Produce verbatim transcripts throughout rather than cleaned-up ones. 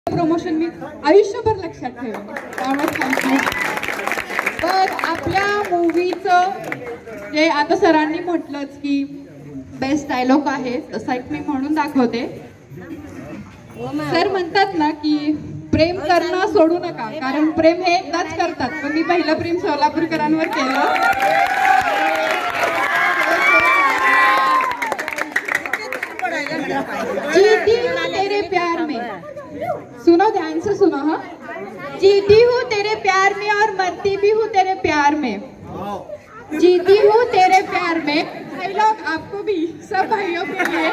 Promotion मी आयुष्यभर लक्षात ठेवेन. त्यामुळे थँक्यू. तर आपल्या मूवीचं जे आता सरांनी म्हटलंच की बेस्ट डायलॉग आहे, तसा एक मी म्हणून दाखवते. सर म्हणतात ना की प्रेम करणं सोडू नका, कारण प्रेम हे एकदाच करतात. पण मी पहिलं प्रेम सोलापूरकरांवर केलं. जीती हूँ तेरे प्यार में, सुनो ध्यान से सुनो. हाँ, जीती हूँ तेरे प्यार में और मरती भी हूँ तेरे प्यार में. जीती हूँ तेरे प्यार में डायलॉग आपको भी, सब भाइयों के लिए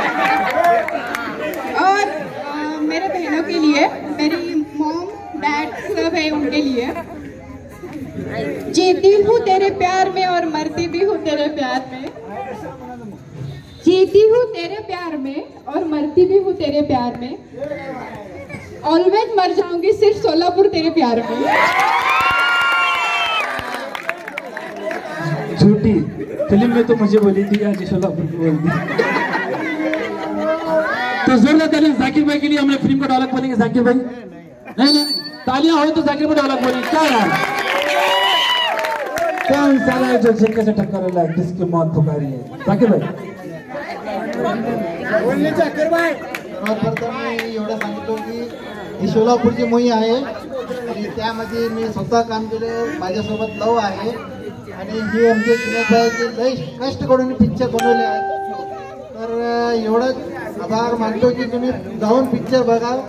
और आ, मेरे बहनों के लिए, मेरी मॉम डैड सब है उनके लिए. जीती हूँ तेरे प्यार में और मरती भी हूँ तेरे प्यार में. जीती हूँ तेरे प्यार में और मरती भी हूँ तेरे प्यार में. ऑलवेज मर जाऊंगी सिर्फ सोलापुर तेरे प्यार में. झूठी फिल्म में तो मुझे बोली थी, आज सोलापुर की बोल दी. तो जोरदार तालियां जाकिर भाई के लिए. हमने फिल्म का डायलॉग बोलेंगे जाकिर भाई. नहीं नहीं तालियां हो तो जाकिर भाई डायलॉग बोलेंगे. क्या यार, कौन साला है जो झटके से टक्कर रहा है, किसकी मौत पुकारी है? जाकिर भाई बोलले जाकिर भाई. सर्वप्रथम मी एवढं सांगतो की ही सोलापूरची मोहीम आहे आणि त्यामध्ये मी स्वतः काम केलं. माझ्यासोबत लव आहे आणि ही आमचे सुनेताईचे लय कष्ट करून पिक्चर बनवले आहेत. तर एवढंच आभार मानतो की तुम्ही जाऊन पिक्चर बघा.